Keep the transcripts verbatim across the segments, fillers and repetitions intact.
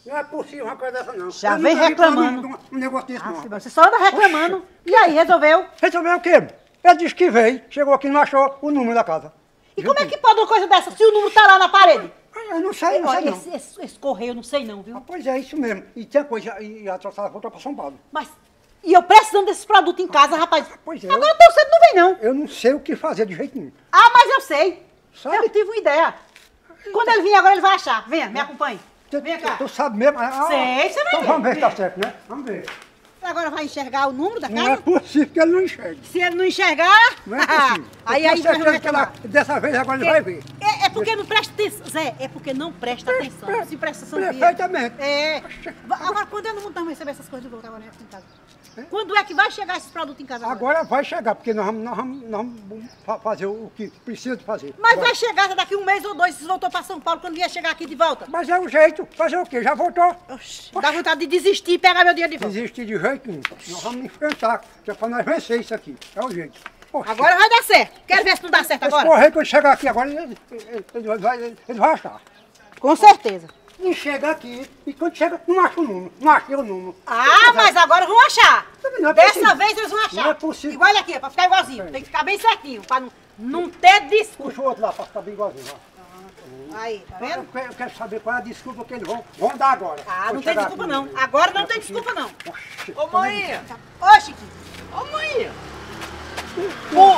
Não é possível uma coisa dessa, não. Já vem reclamando. Um, um negócio desse, Ah, não. você só anda reclamando. Oxe. E aí, resolveu? Resolveu o quê? Ele disse que veio, chegou aqui e não achou o número da casa. E como é que pode uma coisa dessa, se o número tá lá na parede? Eu não sei, não sei não. Esse, esse, esse correio eu não sei não, viu? Ah, pois é, isso mesmo. E depois e a troçada voltou para São Paulo. Mas, e eu precisando desses produtos em casa, rapaz. Pois é. Agora tão cedo não vem não. Eu não sei o que fazer de jeito nenhum. Ah, mas eu sei. Sabe? Eu tive uma ideia. Quando ele vir agora, ele vai achar. Venha, me acompanhe. Tu, Vem cá. Tu, tu sabe mesmo? Ah, sei, você vai então ver. vamos ver se tá Vem. certo, né? Vamos ver. Agora vai enxergar o número da casa? Não é possível que ele não enxergue. Se ele não enxergar, Não é possível. aí Eu aí tenho vai certeza que ela, reclamar. dessa vez agora ele vai ver. É, é porque não presta atenção, Zé, é porque não presta atenção. Não se presta atenção. Perfeitamente. É. Agora, quando é no mundo nós vamos receber essas coisas de volta agora em casa? Quando é que vai chegar esses produtos em casa agora? Agora vai chegar, porque nós vamos, nós vamos, nós vamos fa- fazer o que precisa de fazer. Mas Agora. vai chegar daqui um mês ou dois, se voltou para São Paulo, quando vier chegar aqui de volta. Mas é o jeito. Fazer o quê? Já voltou? Oxi, dá vontade de desistir e pegar meu dinheiro de volta. Desistir de jeito nenhum. Nós vamos enfrentar, que é para nós vencer isso aqui. É o jeito. Poxa, Agora vai dar certo. Quero ver se não dá certo esse agora. correio, quando chegar aqui agora, ele, ele, ele vai, ele vai achar. Com certeza. E chega aqui, e quando chega, não acha o número. Não achei o número. Ah, mas agora vão achar. Não é Dessa possível. vez eles vão achar. Não é possível. Igual ele aqui, pra ficar igualzinho. Tem que ficar bem certinho, pra não, não ter desculpa. Puxa o outro lá para ficar bem igualzinho. Ó. Aí, tá Eu vendo? quero, eu quero saber qual é a desculpa que eles vão, vão dar agora. Ah, Quando não tem chegar desculpa aqui. não. Agora não tem desculpa não. Oxi. Ô, mãe! Ô, Chiquinho. Ô, mãe! Por,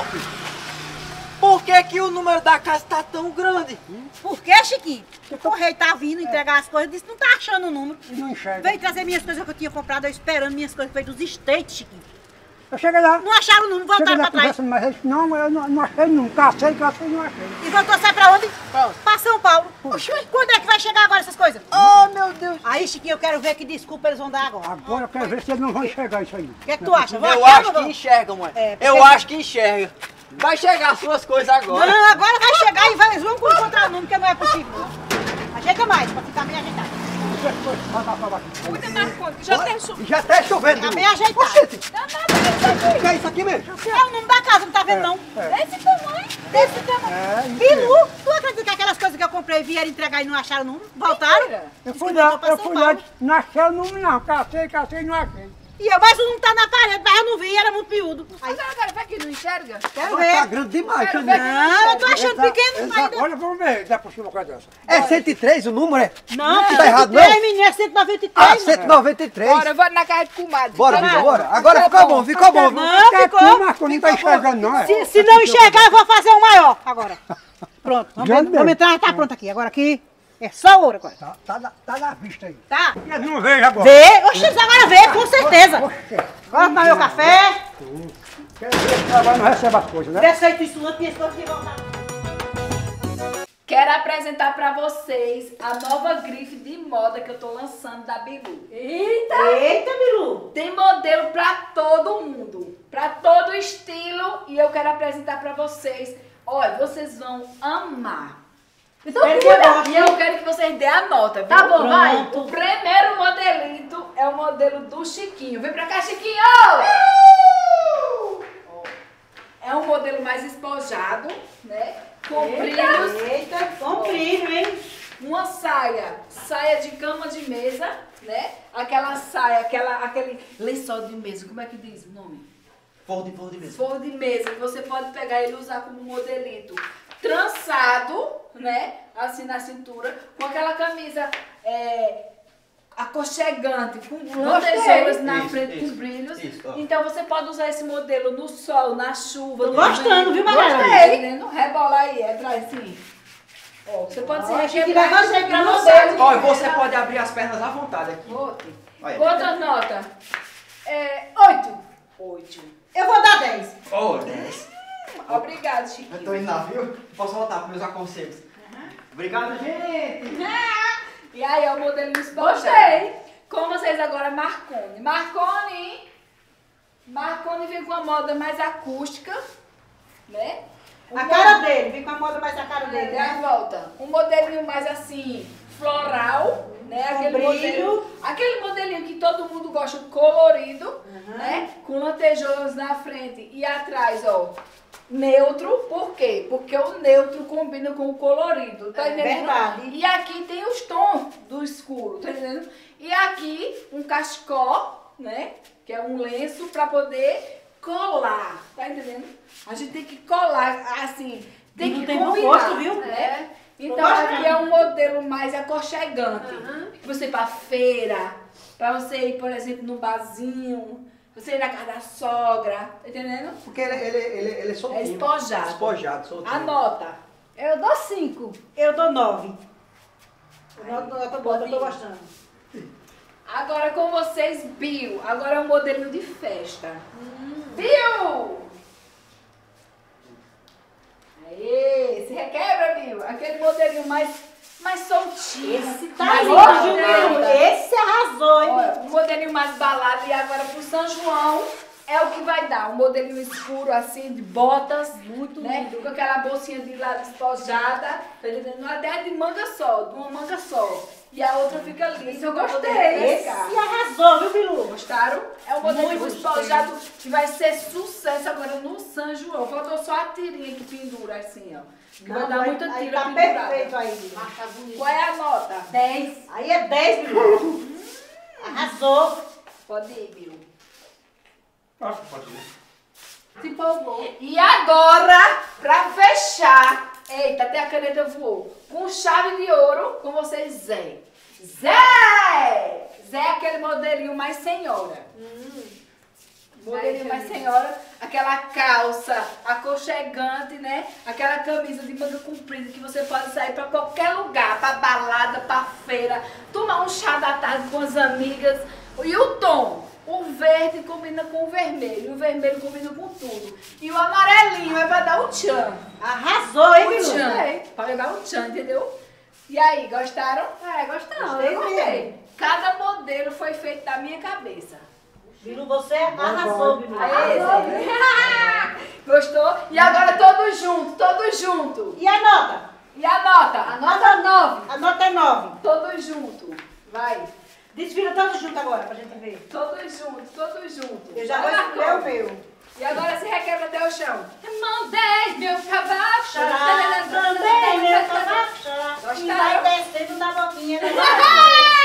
por que que o número da casa tá tão grande? Por que, Chiquinho? O correio tá vindo entregar as coisas, disse que não tá achando o número. E não enxerga. Veio trazer minhas coisas que eu tinha comprado, eu esperando minhas coisas que veio dos States, Chiquinho. Eu cheguei lá. Não acharam o número, Cheguei voltaram lá pra trás. conversando, mas eles, não, eu não, não achei não. Cacei, cacei, não achei. E voltou, sai pra onde? Pra São Paulo. Oxi, quando é que vai chegar agora essas coisas? Oh, meu Deus! Aí, Chiquinho, eu quero ver que desculpa eles vão dar agora. Agora eu quero ver se eles não vão enxergar isso aí. O que é que tu acha? Vão Eu achar, acho ou que não? enxerga, mãe. É, porque- Eu acho que enxerga. Vai chegar as suas coisas agora. Não, agora vai chegar e vai, eles vão encontrar o número, que não é possível. Não. Ajeita mais, pra ficar bem ajeitado. Cuida, Marconi, que já tem chu... Já tá chovendo. Tá bem ajeitado. Oxente, Dá nada, o que é isso aqui mesmo? É o número da casa, não tá vendo não? desse tamanho, desse tamanho. É, isso Bilu, tu acredita que aquelas coisas que eu comprei vieram entregar e não acharam o número? Voltaram? Mentira. Eu Diz fui que lá, voltou pra eu São fui lá, Paulo. não achei o número não. Cacei, cacei, não achei. E eu, mas o número tá na parede, mas eu não vi, era muito piudo. Aí, Agora, agora, vai que não enxerga. quero Agora tá ver. grande demais. Quero também. ver. Não, eu tô achando Eles- pequeno eles ainda. Agora vamos ver, dá por cima uma coisa dessa. É cento e três o número, é? Não, Tá errado, não? cento e três, menino, é cento e noventa e três. Ah, cento e noventa e três. Bora, eu vou na casa de comadre. Bora, Fica Vitor, bom. bora. Agora ficou bom, ficou bom. viu? Não, Porque ficou. tu, Marco, não tá enxergando não, é? Se, se não enxergar, eu vou fazer um maior agora. Pronto, vamos, Grande ver, vamos mesmo. entrar, já tá pronto aqui. Agora aqui é só ouro agora. Tá, tá, na- tá na vista aí. Tá? E eles não veem agora. Vê, oxe, eles agora vê, com certeza. Oxe. Bora tomar meu café. Quer dizer que agora não recebe as coisas, né? Desse feito isso antes, minhas coisas que voltar. Quero apresentar pra vocês a nova grife de moda que eu tô lançando da Bilu. Eita! Eita, Bilu. Tem modelo pra todo mundo, pra todo estilo, e eu quero apresentar pra vocês. Olha, vocês vão amar. Então, Espero que eu goste. e eu quero que vocês dêem a nota, viu? Tá bom, vai. O primeiro modelito é o modelo do Chiquinho. Vem pra cá, Chiquinho! Ó, é um modelo mais espojado, né? Com brilhos. Eita, com brilho, hein? Uma saia, saia de cama de mesa, né? Aquela saia, aquela, aquele lençol de mesa, como é que diz o nome? Forro de forro de mesa. Forro de mesa, que você pode pegar ele e usar como modelito trançado, né? Assim na cintura, com aquela camisa é, aconchegante, com lantejoulas na Isso, frente, isso, com brilhos. isso, ó. Então você pode usar esse modelo no sol, na chuva. Tô no gostando, vento. viu, Maria? Gostei, né? Não rebola aí, é atrás assim. Ó, você pode se Ó, requebrar que legal, e chegar que no não modelo. Ó, e você pode abrir as pernas à vontade aqui. Outro. Olha. Outra nota. É, oito. Oito. Eu vou dar dez. Oh, dez. Obrigada, Eu Chiquinho. tô indo lá, viu? Posso voltar para meus aconselhos. Obrigado, gente. E aí, é o modelo espojado. Gostei. Com vocês agora, Marconi. Marconi. Marconi vem com a moda mais acústica, né? Um A cara dele, vem com a moda mais a cara modelo, dele, dá a né? volta. Um modelinho mais assim, floral, né? Com Aquele brilho. modelo, aquele modelinho que todo mundo gosta, colorido, né? Com lantejoulas na frente e atrás, ó. neutro, por quê? Porque o neutro combina com o colorido, tá É entendendo? verdade. E aqui tem os tons do escuro, tá entendendo? E aqui um cachecol, né? Que é um lenço para poder colar, tá entendendo? A gente tem que colar, assim, tem Não que tem bom combinar. gosto, viu? É. Então Tô aqui gostando. é um modelo mais aconchegante. Você ir pra feira, pra você ir, por exemplo, no barzinho, você ir na casa da sogra, tá entendendo? Porque ele, ele, ele, ele é soltinho. É espojado. Espojado, soltinho. Anota. Eu dou cinco. Eu dou nove. Eu dou nota boa, eu tô Pode ir. gostando. Agora com vocês, Bill. Agora é um modelinho de festa. Bill! Aê, se requebra, Bill. Aquele modelinho mais, mais soltinho. Esse tá mais lindo, balada. Bill. Esse arrasou, hein? Olha, um modelinho mais balado. E agora pro São João é o que vai dar. Um modelinho escuro assim, de botas. Muito né? Com aquela bolsinha de lado despojada. Tá entendendo? Até de manga só, de uma manga só. E a outra fica lisa. Isso eu gostei. Esse arrasou, viu, Bilu? Gostaram? É um modelo Muito despojado que vai ser sucesso agora no São João. Faltou só a tirinha que pendura assim, ó. Que vai dar muita aí tira tá pendurada. perfeito aí, Bilu. Ah, tá bonito. Qual é a nota? dez. Aí é dez, Bilu. Arrasou. Pode ir, Bill. Acho que pode ir. Se empolgou. E agora, pra fechar, eita, até a caneta voou. Com chave de ouro, com vocês, Zé. Zé! Zé é aquele modelinho mais senhora. Modelinho Ai, mais Jamile. senhora, aquela calça aconchegante, né? Aquela camisa de manga comprida que você pode sair pra qualquer lugar, pra balada, pra feira, tomar um chá da tarde com as amigas. E o tom? O verde combina com o vermelho, o vermelho combina com tudo. E o amarelinho é pra dar o tchan. Arrasou, hein, O Bilu? tchan, pra levar o tchan, entendeu? E aí, gostaram? É, gostamos. Gostei Eu mesmo. gostei. Cada modelo foi feito da minha cabeça. Bilu, você arrasou, Bilu. Aê, Arrasou. Zé. Gostou? E agora todos juntos, todos juntos. E a nota? E a nota? A nota nove. A nota é nove. Todos juntos. Vai. Desfila todos juntos agora, pra gente ver. Todos juntos, todos juntos. Eu já Vai, vou escolher Marcão. o meu. E agora se requebra até o chão. Mandei meu cavalo. Também, meu cavalo, e vai Gostaram? descendo da boquinha. Né?